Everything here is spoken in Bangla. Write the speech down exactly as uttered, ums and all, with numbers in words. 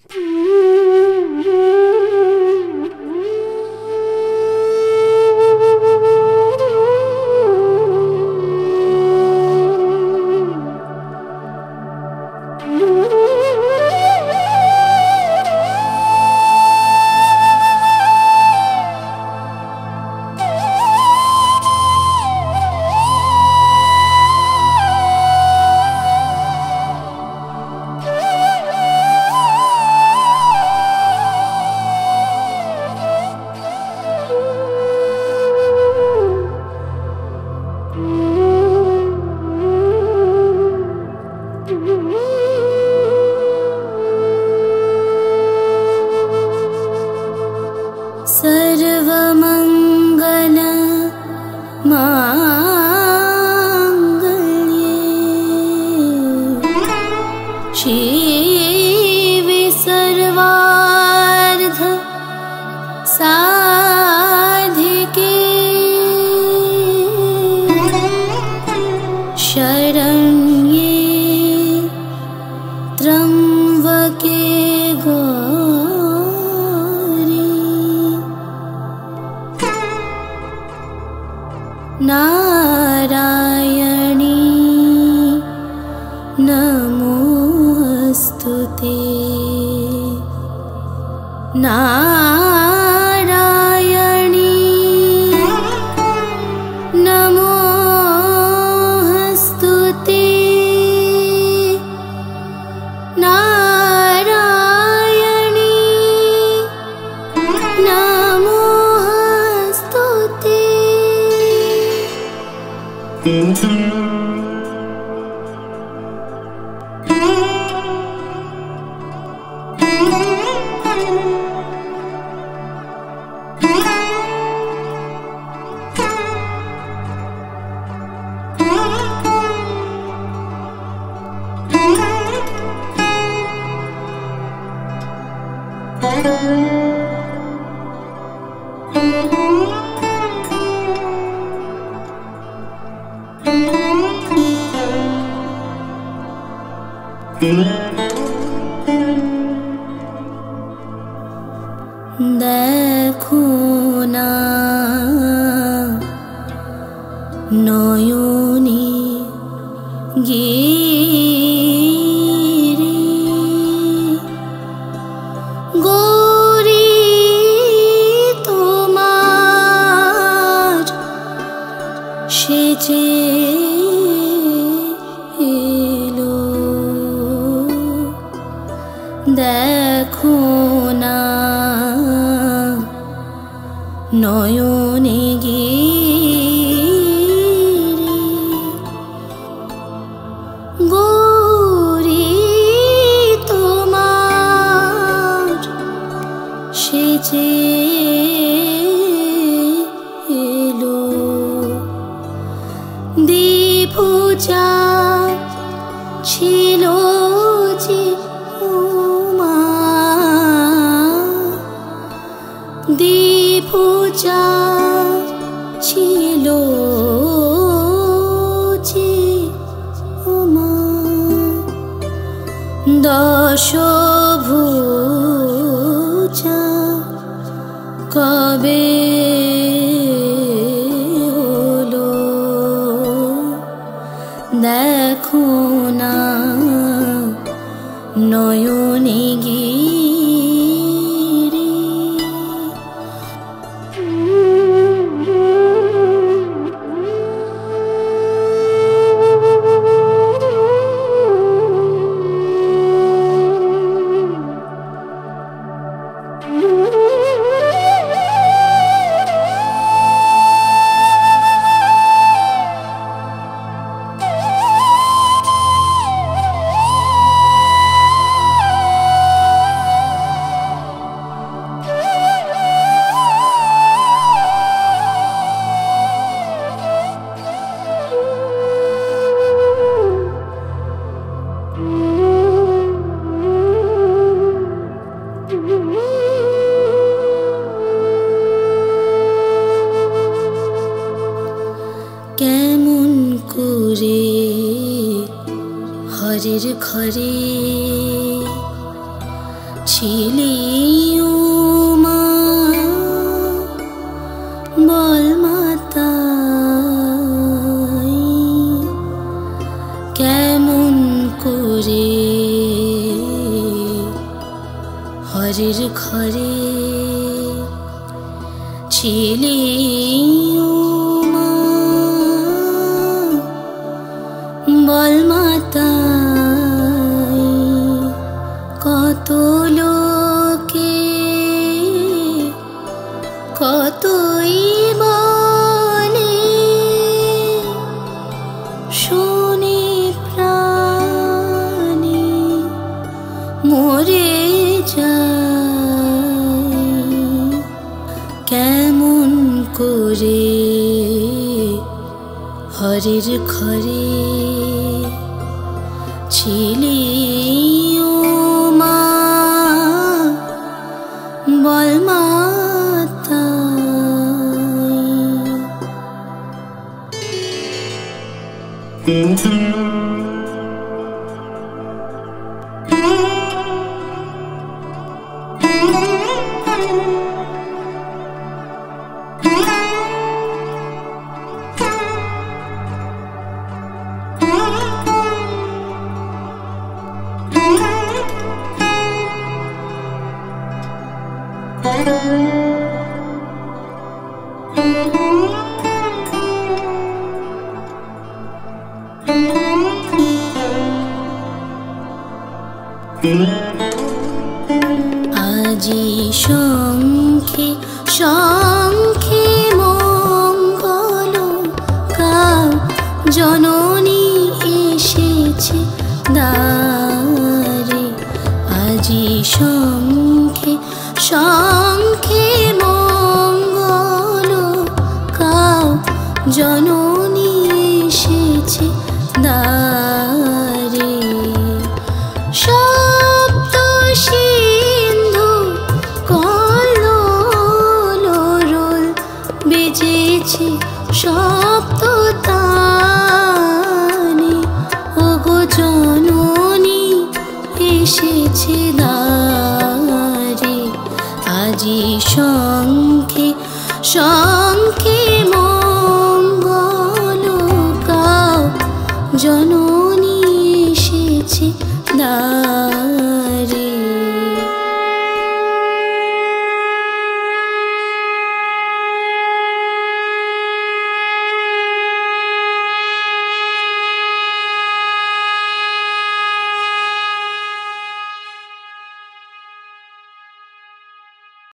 सर्वमंगल मांगल्ये शिवे सर्वार्थ साधिके शरण्ये त्र्यंबके नारायणी नमोस्तुते नारायणी नमोस्तुते नारायणी नमोस्तुते। देखो ना नयने गिरे गौरी তোমার সেজে এলো দেখো না নয়নে গিরে গৌরী তোমার সেজে এলো দীপূজা ছিল যে দীপূজা ছিল যে মা দশভুজা কবে হলো দেখো না নয়নে গিরে কেমন করে হরের ঘরে ছিলি মা বল মাতাই কেমন করে হরির ঘরে ছিলি মা বল মাতাই কত লোকে কতই বলে শুনে প্রাণে মরে যায় কেমন করে হরির ঘরে ছিলি মা বল মাতাই আজি শঙ্খে শঙ্খে মঙ্গল গাও জননী এসেছে দ্বারে আজি শঙ্খে শঙ্খে মঙ্গল গাও জননী এসেছে দ্বারে শব্দ সিন্ধু কল্লোল বেজেছে শব্দ তানে ওগো জননী এসেছে দ্বারে আজি